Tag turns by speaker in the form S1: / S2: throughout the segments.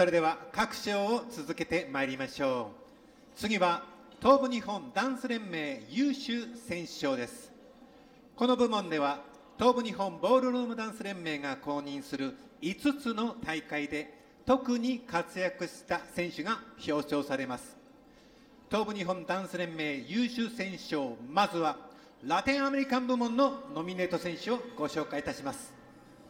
S1: それでは各賞を続けてまいりましょう。次は東部日本ダンス連盟優秀選手賞です。この部門では東部日本ボールルームダンス連盟が公認する5つの大会で特に活躍した選手が表彰されます。東部日本ダンス連盟優秀選手賞、まずはラテンアメリカン部門のノミネート選手をご紹介いたします。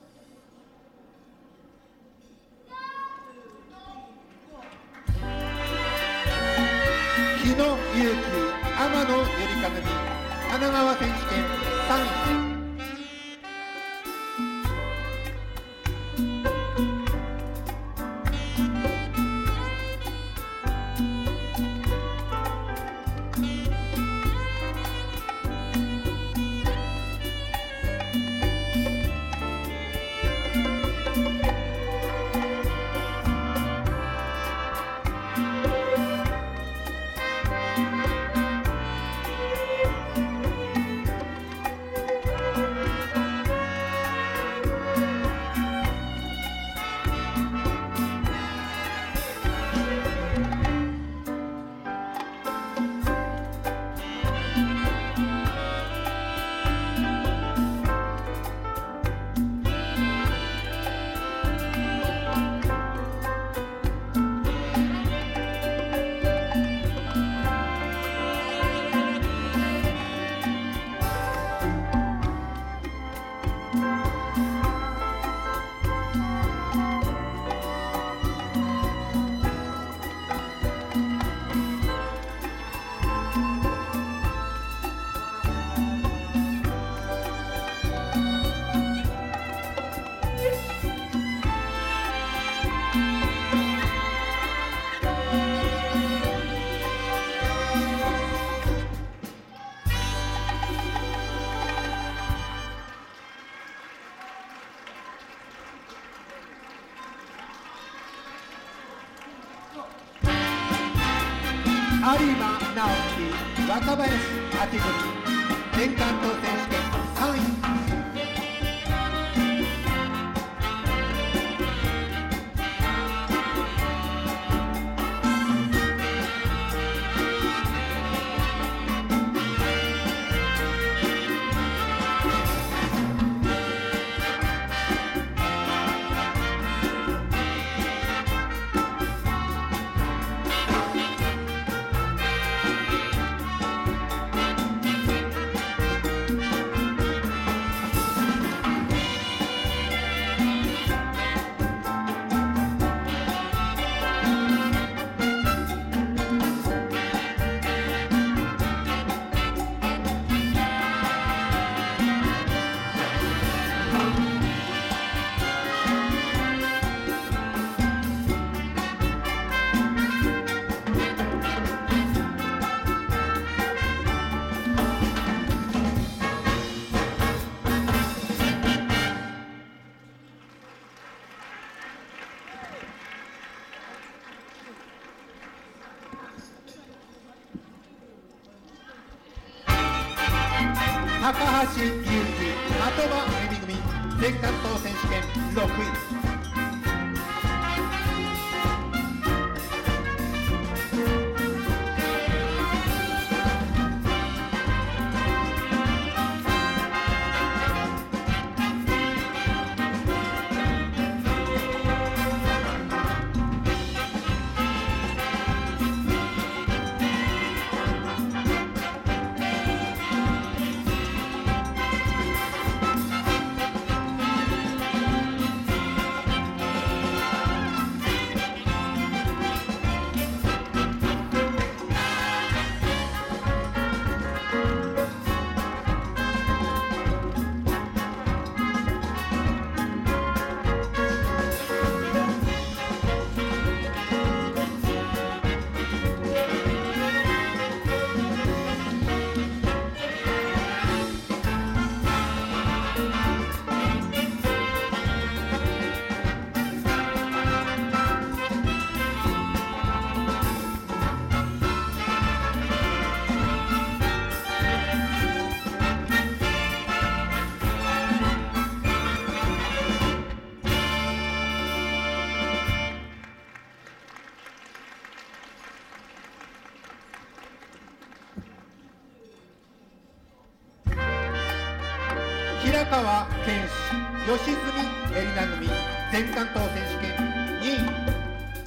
S1: 日野勇気、天野ゆりか組、神奈川選手権3位。有馬直樹、若林明組、全関東選手権3位。高橋優輝、的場恵美組、全関東選手権6位。 早川健志、吉住エリナ組全関東選手権2位。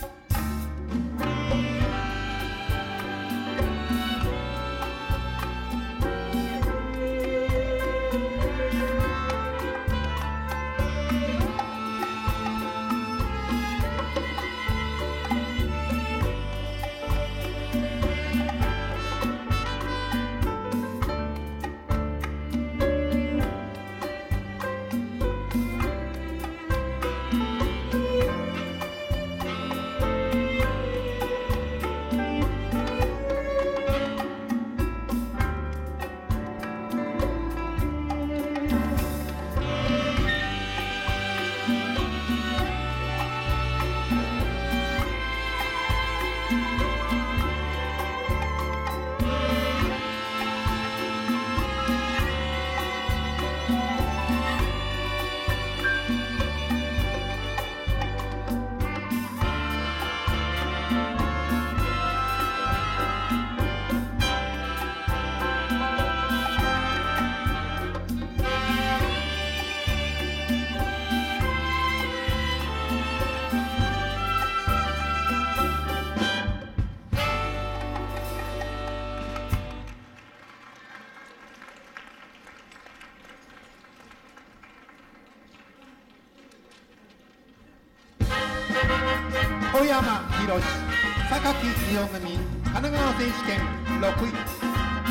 S1: 小山博史、榊伊代組神奈川選手権6位。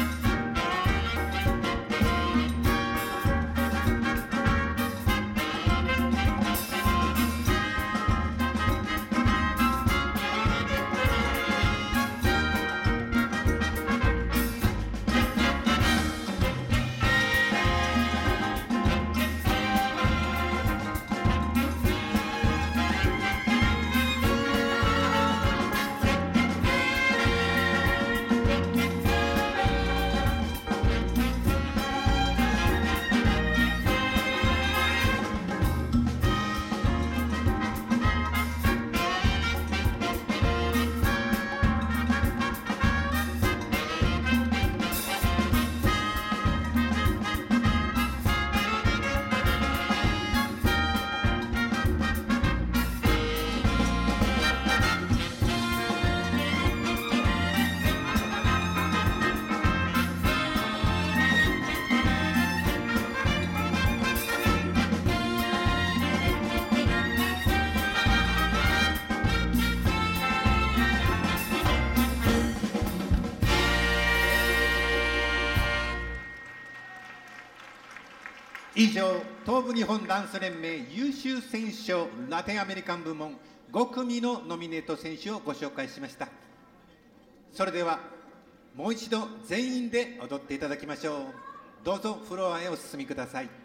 S1: 以上、東部日本ダンス連盟優秀選手賞ラテンアメリカン部門5組のノミネート選手をご紹介しました。それではもう一度全員で踊っていただきましょう。どうぞフロアへお進みください。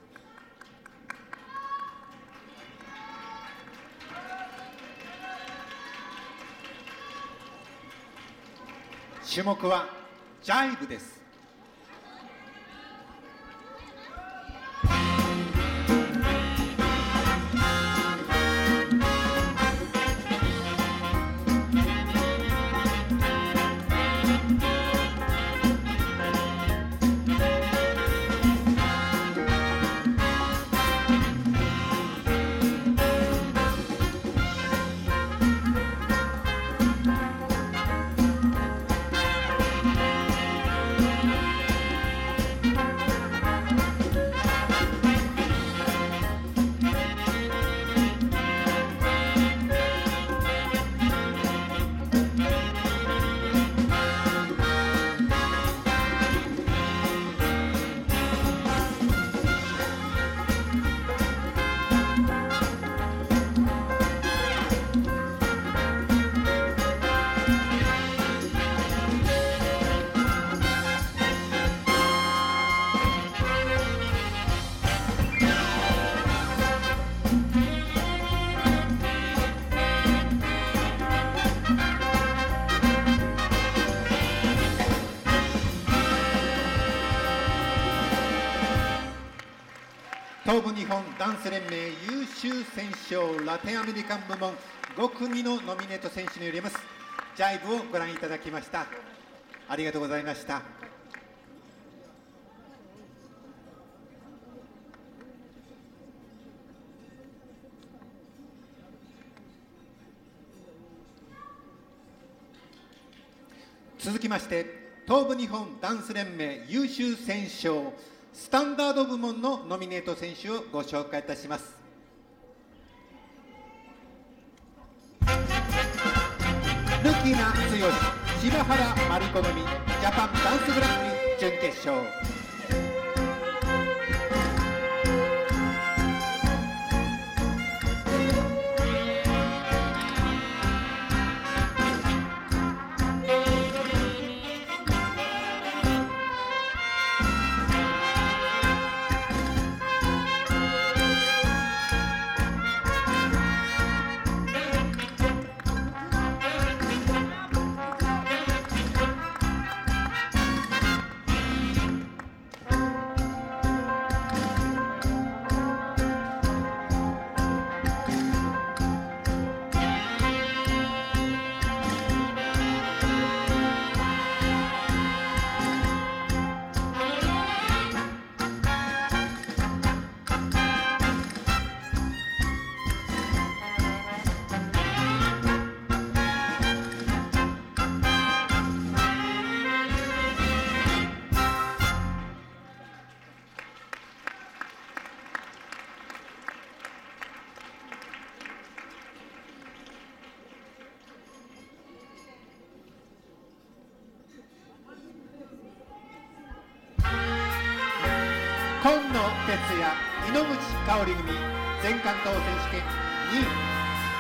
S1: 種目はジャイブです。東部日本ダンス連盟優秀選手賞ラテンアメリカン部門5組のノミネート選手によりますジャイブをご覧いただきました。ありがとうございました。 続きまして東部日本ダンス連盟優秀選手賞スタンダード部門のノミネート選手をご紹介いたします。ルキナ剛、柴原真理子組ジャパンダンスグランプリ準決勝。今野哲也、井ノ口香織組全関東選手権2位。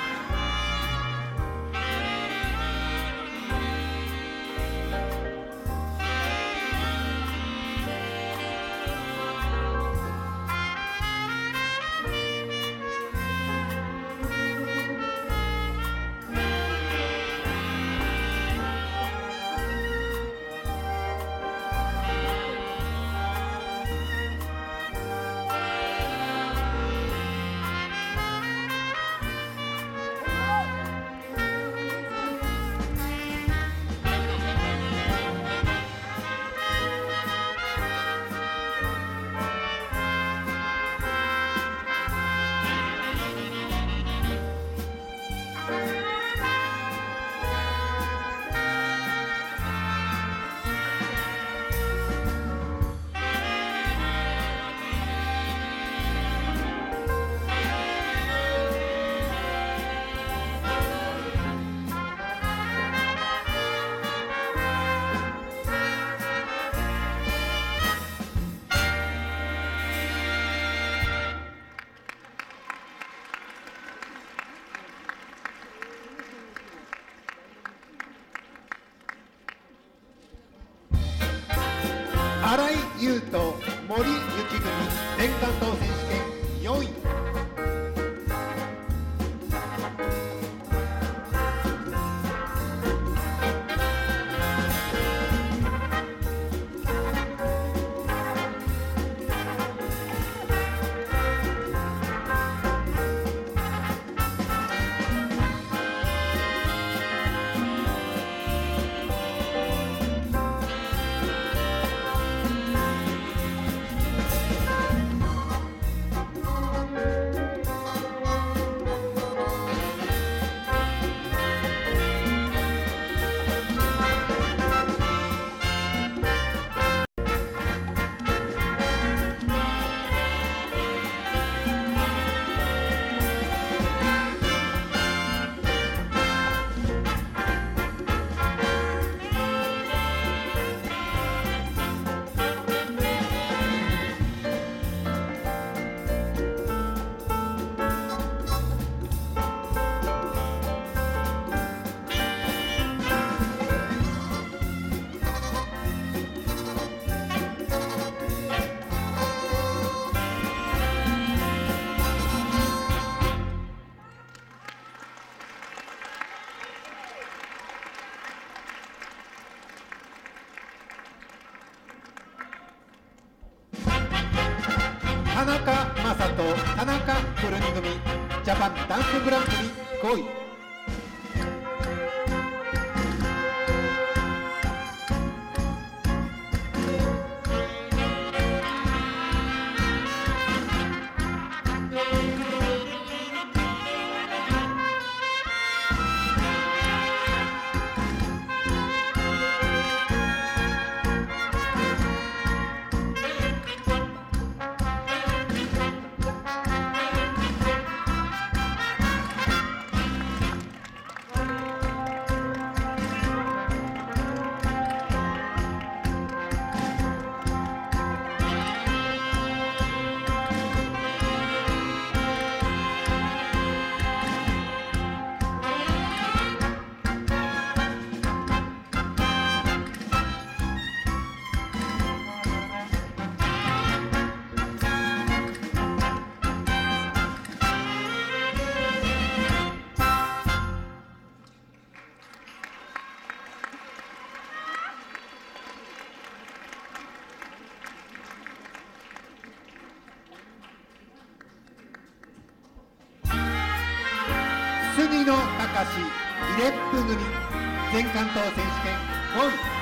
S1: 新井優斗、森幸組全関東選手権4位。田中将人、田中くるみ組ジャパンダンスグランプリ5位。 阪市イレップ組全関東選手権5位。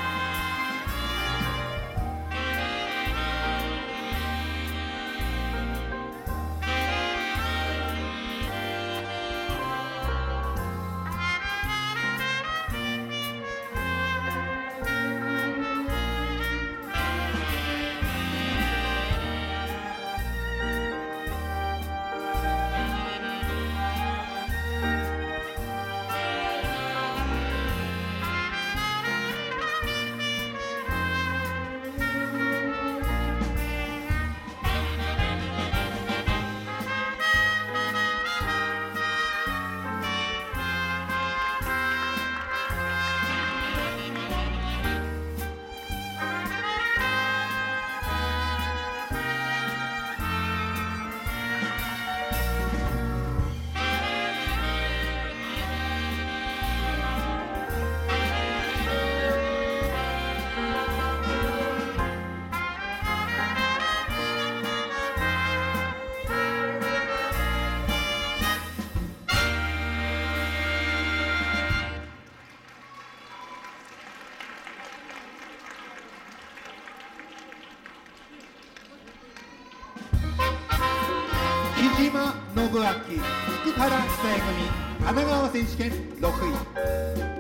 S1: 木島信明、福原久也組神奈川選手権6位。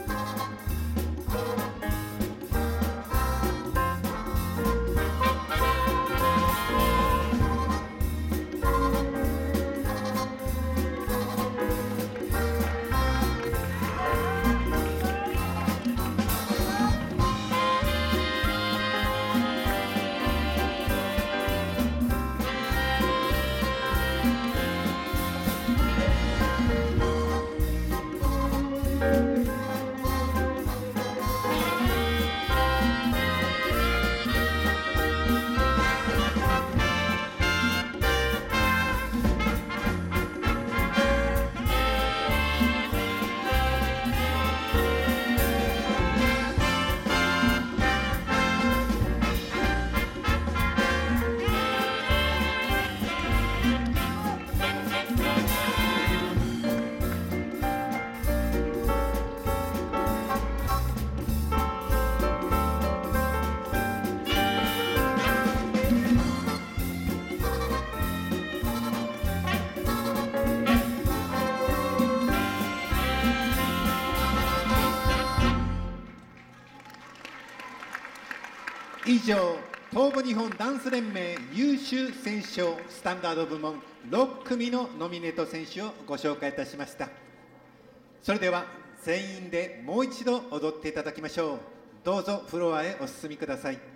S1: 以上、東部日本ダンス連盟優秀選手賞スタンダード部門6組のノミネート選手をご紹介いたしました。それでは全員でもう一度踊っていただきましょう。どうぞフロアへお進みください。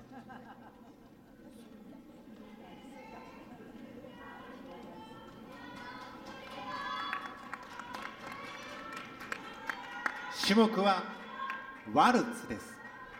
S1: 種目はワルツです。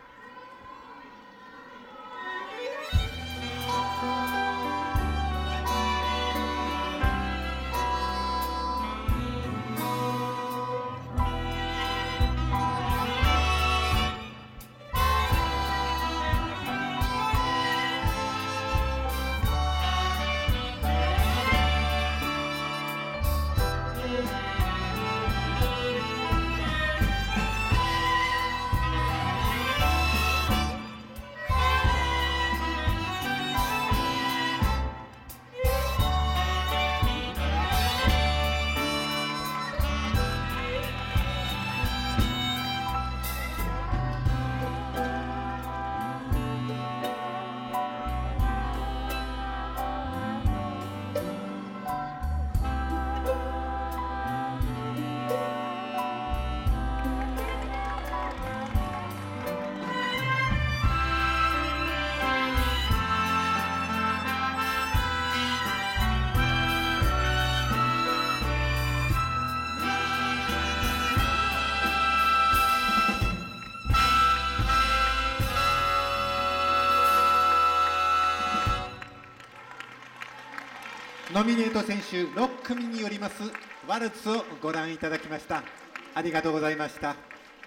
S1: ノミネート選手6組によりますワルツをご覧いただきました。ありがとうございました。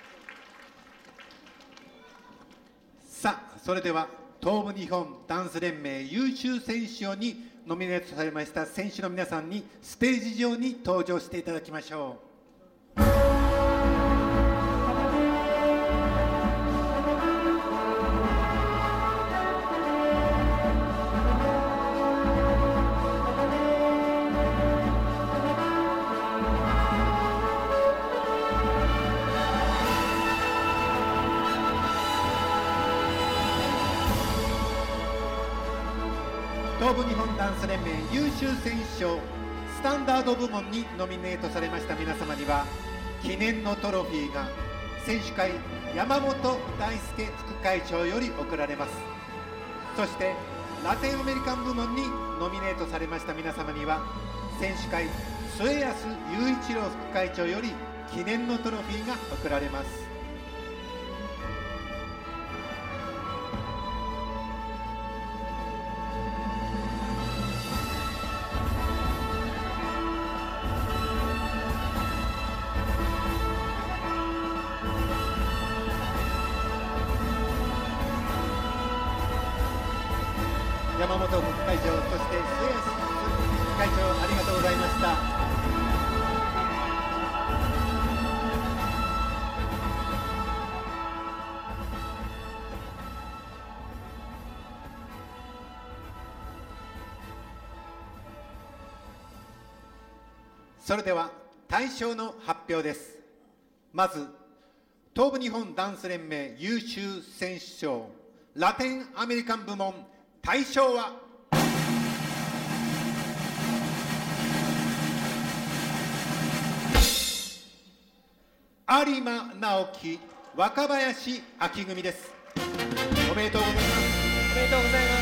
S1: さあ、それでは東部日本ダンス連盟優秀選手賞にノミネートされました選手の皆さんにステージ上に登場していただきましょう。 東部日本ダンス連盟優秀選手賞スタンダード部門にノミネートされました皆様には記念のトロフィーが選手会山本大輔副会長より贈られます。そしてラテンアメリカン部門にノミネートされました皆様には選手会末安雄一郎副会長より記念のトロフィーが贈られます。山本副会長、そして末安副会長、ありがとうございました。それでは大賞の発表です。まず東部日本ダンス連盟優秀選手賞ラテンアメリカン部門大賞は有馬直樹若林秋組です。おめでとうございます。
S2: おめでとうございます。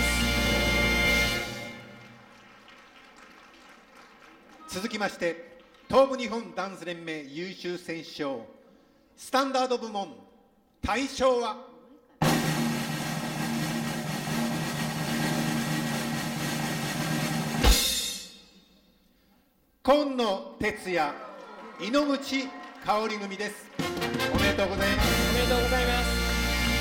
S1: 続きまして東部日本ダンス連盟優秀選手賞スタンダード部門大賞は今野哲也井ノ口香織組です。おめでとうございます。
S2: おめでとうございます。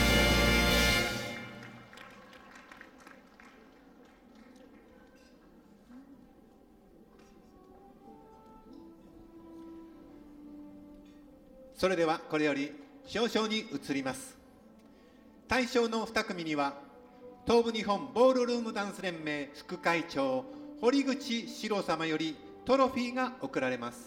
S1: それではこれより表彰に移ります。大賞の2組には東部日本ボールルームダンス連盟副会長堀口史郎様よりトロフィーが贈られます。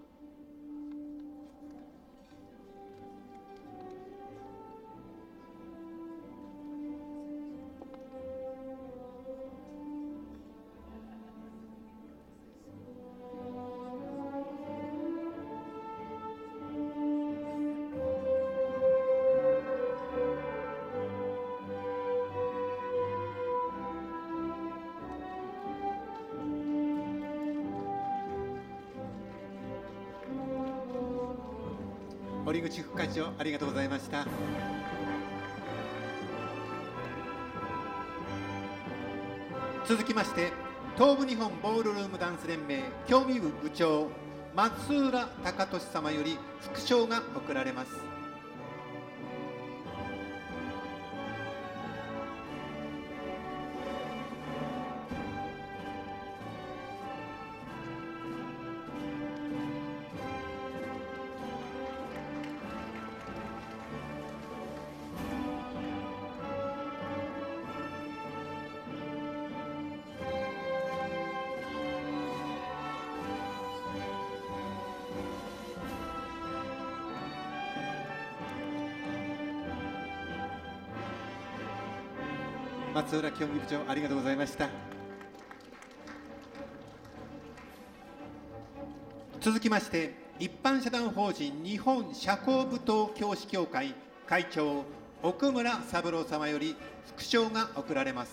S1: 堀口副会長、ありがとうございました。続きまして東部日本ボールルームダンス連盟競技部部長松浦貴俊様より副賞が贈られます。松浦競技部長、ありがとうございました。続きまして一般社団法人日本社交舞踏教師協会会長奥村三郎様より副賞が贈られます。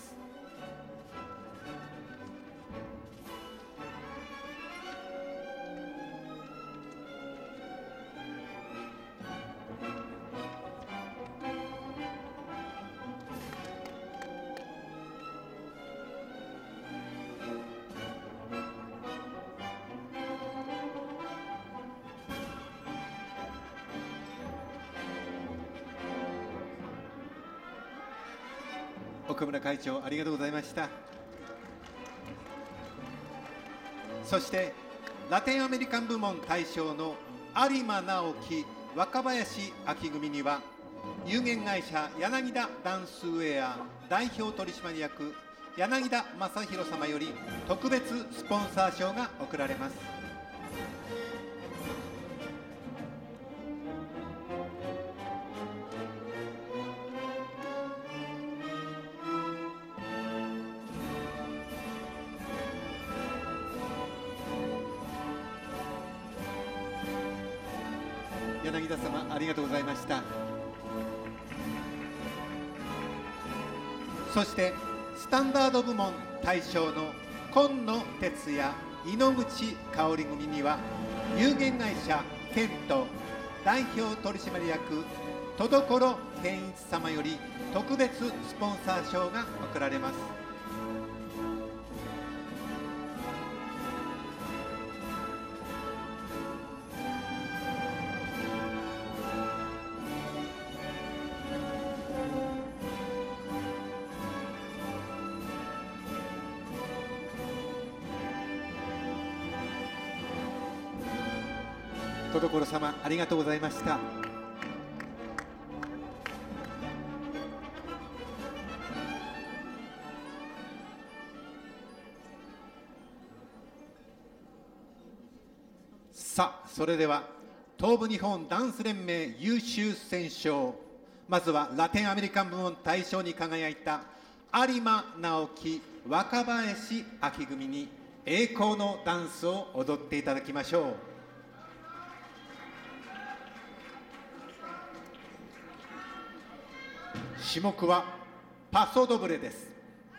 S1: 奥村会長、ありがとうございました。そしてラテンアメリカン部門大賞の有馬直樹若林秋組には有限会社柳田ダンスウェア代表取締役柳田正弘様より特別スポンサー賞が贈られます。 柳田様、ありがとうございました。そしてスタンダード部門大賞の今野哲也、井ノ口香織組には有限会社ケント代表取締役戸所健一様より特別スポンサー賞が贈られます。戸所様、ありがとうございました。さあ、それでは東部日本ダンス連盟優秀選奨、まずはラテンアメリカン部門大賞に輝いた有馬直樹、若林明組に栄光のダンスを踊っていただきましょう。種目はパソドブレです。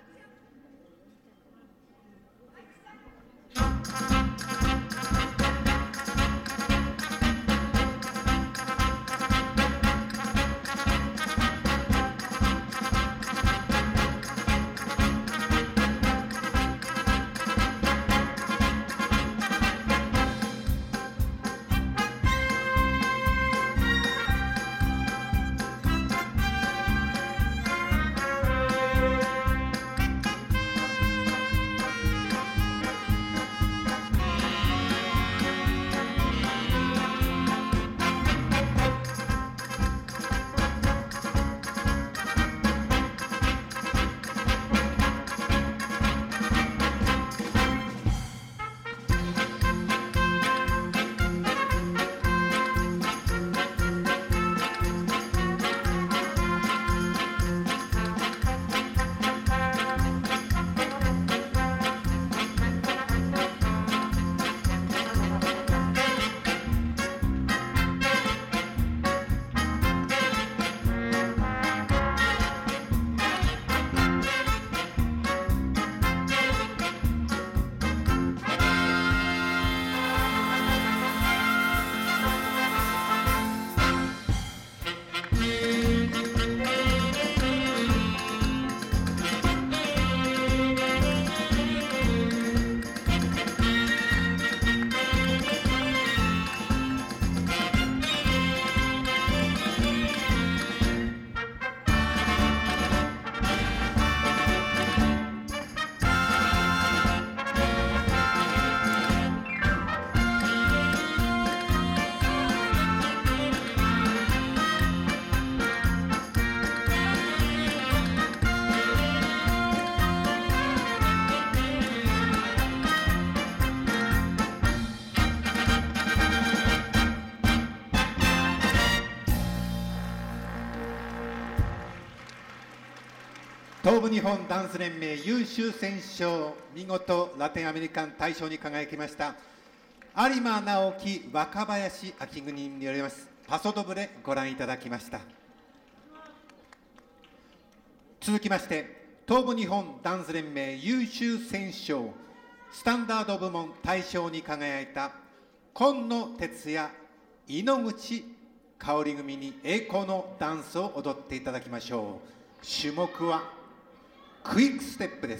S1: 東部日本ダンス連盟優秀選奨、見事ラテンアメリカン大賞に輝きました有馬直樹、若林明組によりますパソドブレご覧いただきました。続きまして東部日本ダンス連盟優秀選奨、スタンダード部門大賞に輝いた今野哲也、井ノ口香織組に栄光のダンスを踊っていただきましょう。種目はクイックステップです。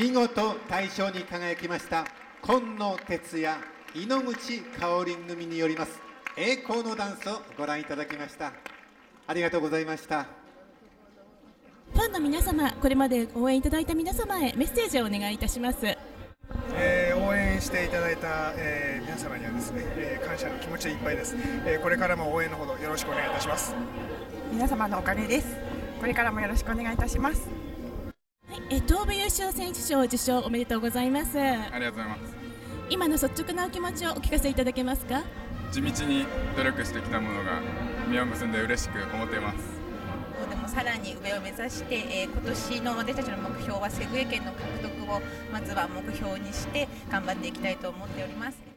S1: 見事大賞に輝きました今野哲也、井ノ口香織組によります栄光のダンスをご覧いただきました。ありがとうございました。
S3: ファンの皆様、これまで応援いただいた皆様へメッセージをお願いいたします。
S4: 応援していただいた、皆様にはですね、感謝の気持ちでいっぱいです。これからも応援のほどよろしくお願いいたします。
S5: 皆様のおかげです。これからもよろしくお願いいたします。
S3: はい、東部優勝選手賞受賞おめでとうございます。
S6: ありがとうございます。
S3: 今の率直なお気持ちをお聞かせいただけますか。
S6: 地道に努力してきたものが実を結んで嬉しく思っています。
S7: でもさらに上を目指して、今年の私たちの目標はセグウェイ権の獲得をまずは目標にして頑張っていきたいと思っております。